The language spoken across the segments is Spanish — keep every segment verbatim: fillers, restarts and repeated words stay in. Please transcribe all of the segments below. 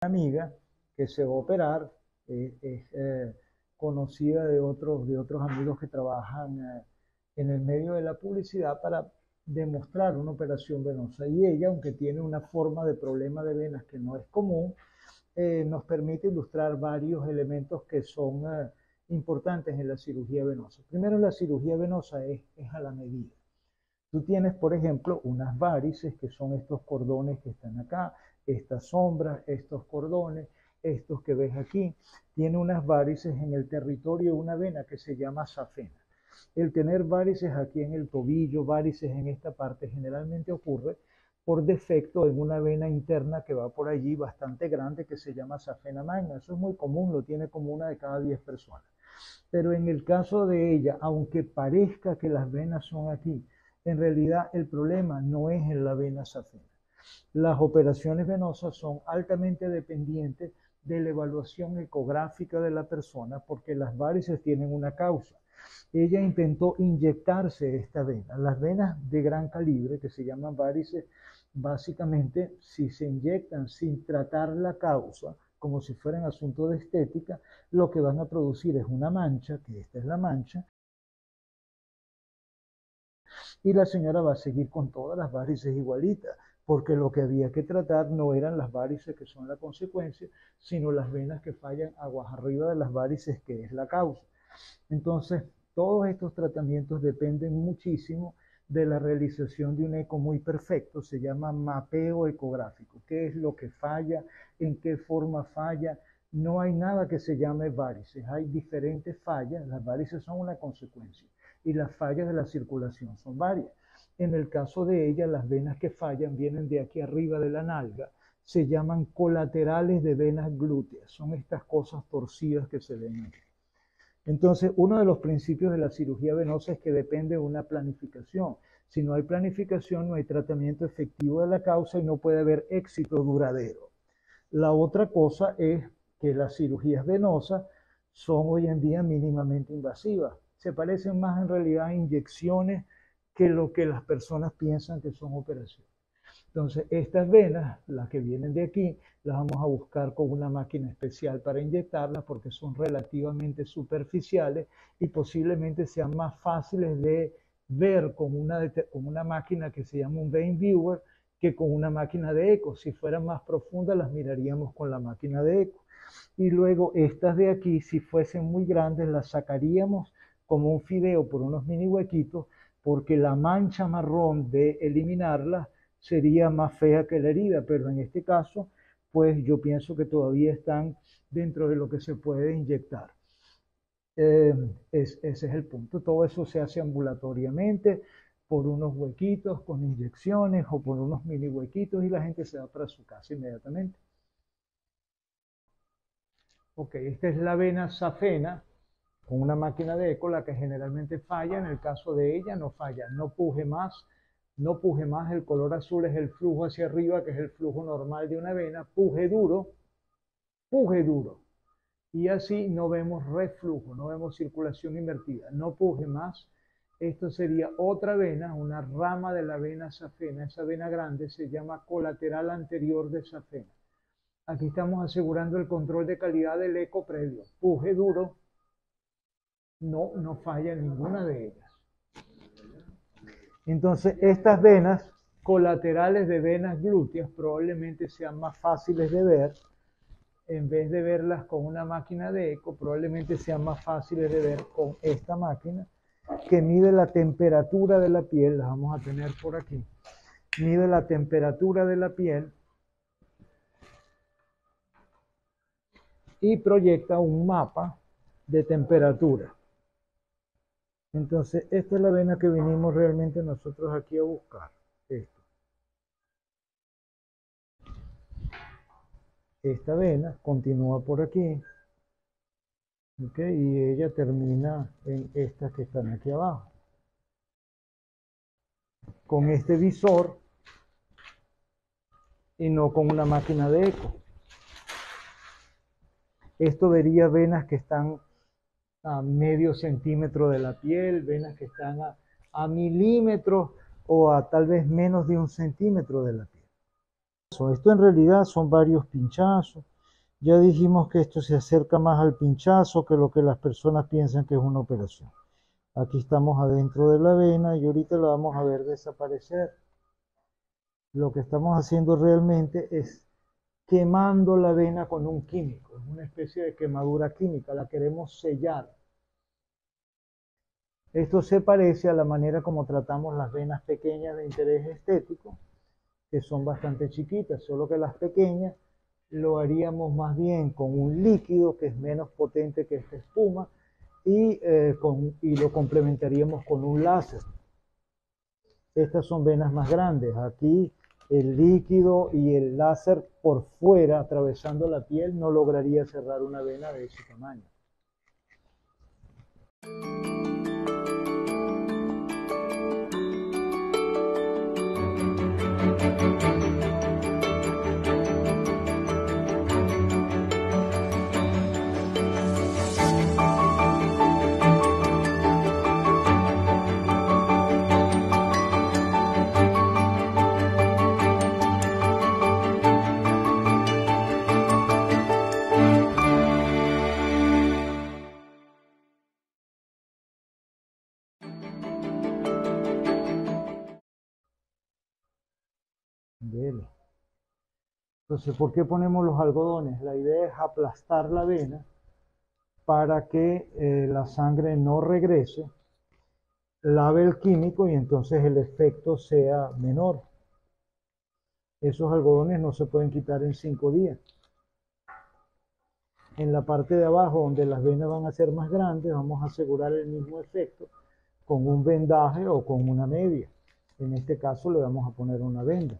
amiga que se va a operar, eh, es eh, conocida de otros, de otros amigos que trabajan eh, en el medio de la publicidad para demostrar una operación venosa. Y ella, aunque tiene una forma de problema de venas que no es común, eh, nos permite ilustrar varios elementos que son eh, importantes en la cirugía venosa. Primero, la cirugía venosa es, es a la medida. Tú tienes, por ejemplo, unas varices, que son estos cordones que están acá, estas sombras, estos cordones, estos que ves aquí. Tiene unas varices en el territorio de una vena que se llama safena. El tener varices aquí en el tobillo, varices en esta parte, generalmente ocurre por defecto en una vena interna que va por allí bastante grande que se llama safena magna. Eso es muy común, lo tiene como una de cada diez personas. Pero en el caso de ella, aunque parezca que las venas son aquí, en realidad el problema no es en la vena safena. Las operaciones venosas son altamente dependientes de la evaluación ecográfica de la persona porque las varices tienen una causa. Ella intentó inyectarse esta vena. Las venas de gran calibre, que se llaman varices, básicamente, si se inyectan sin tratar la causa, como si fueran asuntos de estética, lo que van a producir es una mancha, que esta es la mancha, y la señora va a seguir con todas las varices igualitas, porque lo que había que tratar no eran las varices que son la consecuencia, sino las venas que fallan aguas arriba de las varices, que es la causa. Entonces, todos estos tratamientos dependen muchísimo de la realización de un eco muy perfecto, se llama mapeo ecográfico. ¿Qué es lo que falla? ¿En qué forma falla? No hay nada que se llame varices, hay diferentes fallas, las varices son una consecuencia y las fallas de la circulación son varias. En el caso de ella, las venas que fallan vienen de aquí arriba de la nalga, se llaman colaterales de venas glúteas, son estas cosas torcidas que se ven aquí. Entonces, uno de los principios de la cirugía venosa es que depende de una planificación. Si no hay planificación, no hay tratamiento efectivo de la causa y no puede haber éxito duradero. La otra cosa es que las cirugías venosas son hoy en día mínimamente invasivas. Se parecen más en realidad a inyecciones que lo que las personas piensan que son operaciones. Entonces, estas venas, las que vienen de aquí, las vamos a buscar con una máquina especial para inyectarlas porque son relativamente superficiales y posiblemente sean más fáciles de ver con una, con una máquina que se llama un vein viewer que con una máquina de eco. Si fueran más profundas, las miraríamos con la máquina de eco. Y luego estas de aquí, si fuesen muy grandes, las sacaríamos como un fideo por unos mini huequitos, porque la mancha marrón de eliminarlas sería más fea que la herida, pero en este caso, pues yo pienso que todavía están dentro de lo que se puede inyectar. Eh, es, ese es el punto. Todo eso se hace ambulatoriamente por unos huequitos con inyecciones o por unos mini huequitos y la gente se va para su casa inmediatamente. Ok, esta es la vena safena con una máquina de eco, la que generalmente falla. En el caso de ella no falla, no puje más, no puje más. El color azul es el flujo hacia arriba, que es el flujo normal de una vena. Puje duro, puje duro. Y así no vemos reflujo, no vemos circulación invertida. No puje más. Esto sería otra vena, una rama de la vena safena. Esa vena grande se llama colateral anterior de safena. Aquí estamos asegurando el control de calidad del eco previo. Puje duro, no, no falla ninguna de ellas. Entonces, estas venas colaterales de venas glúteas probablemente sean más fáciles de ver. En vez de verlas con una máquina de eco, probablemente sean más fáciles de ver con esta máquina que mide la temperatura de la piel. Las vamos a tener por aquí. Mide la temperatura de la piel y proyecta un mapa de temperatura. Entonces, esta es la vena que vinimos realmente nosotros aquí a buscar. Esto. Esta vena continúa por aquí, ¿okay? Y ella termina en estas que están aquí abajo. Con este visor y no con una máquina de eco. Esto vería venas que están a medio centímetro de la piel, venas que están a, a milímetros o a tal vez menos de un centímetro de la piel. Esto en realidad son varios pinchazos, Ya dijimos que esto se acerca más al pinchazo que lo que las personas piensan que es una operación. Aquí estamos adentro de la vena y ahorita la vamos a ver desaparecer. Lo que estamos haciendo realmente es quemando la vena con un químico, es una especie de quemadura química, la queremos sellar. Esto se parece a la manera como tratamos las venas pequeñas de interés estético, que son bastante chiquitas, solo que las pequeñas lo haríamos más bien con un líquido que es menos potente que esta espuma y, eh, con, y lo complementaríamos con un láser. Estas son venas más grandes. Aquí el líquido y el láser por fuera, atravesando la piel, no lograría cerrar una vena de ese tamaño. Dele. Entonces, ¿por qué ponemos los algodones? La idea es aplastar la vena para que eh, la sangre no regrese, lave el químico y entonces el efecto sea menor. Esos algodones no se pueden quitar en cinco días. En la parte de abajo, donde las venas van a ser más grandes, vamos a asegurar el mismo efecto con un vendaje o con una media. En este caso le vamos a poner una venda.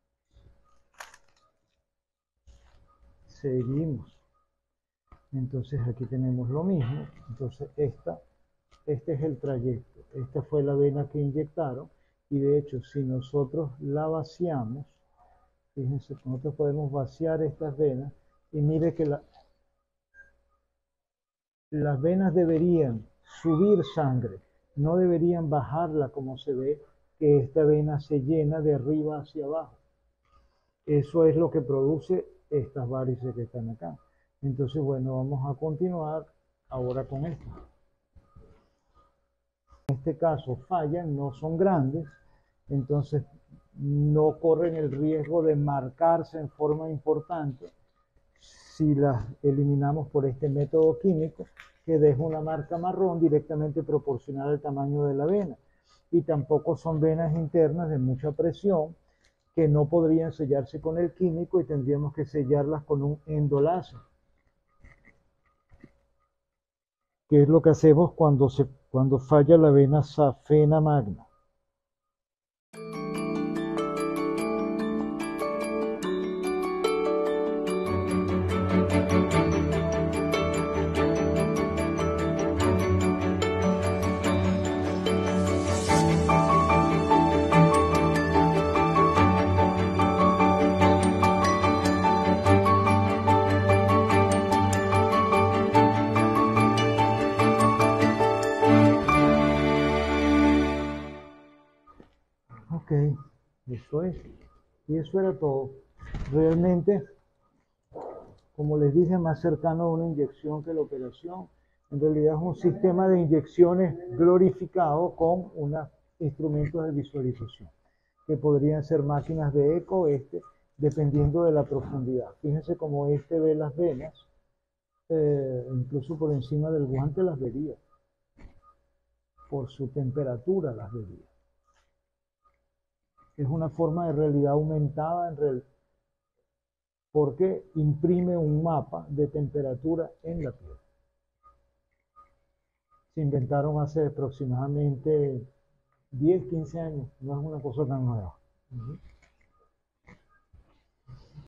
Seguimos. Entonces aquí tenemos lo mismo. Entonces esta, este es el trayecto. Esta fue la vena que inyectaron. Y de hecho, si nosotros la vaciamos, fíjense, nosotros podemos vaciar estas venas y mire que la, las venas deberían subir sangre, no deberían bajarla como se ve que esta vena se llena de arriba hacia abajo. Eso es lo que produce estas varices que están acá. Entonces, bueno, vamos a continuar ahora con esto. En este caso fallan, no son grandes, entonces no corren el riesgo de marcarse en forma importante si las eliminamos por este método químico que deja una marca marrón directamente proporcional al tamaño de la vena. Y tampoco son venas internas de mucha presión que no podrían sellarse con el químico y tendríamos que sellarlas con un endoláser, que es lo que hacemos cuando, se, cuando falla la vena safena magna. Ok, eso es. Y eso era todo. Realmente, como les dije, más cercano a una inyección que la operación. En realidad es un sistema de inyecciones glorificado con unos instrumentos de visualización, que podrían ser máquinas de eco, este, dependiendo de la profundidad. Fíjense cómo este ve las venas, eh, incluso por encima del guante las vería, por su temperatura las vería. Es una forma de realidad aumentada en realidad, porque imprime un mapa de temperatura en la piel. Se inventaron hace aproximadamente diez, quince años, no es una cosa tan nueva. Uh-huh.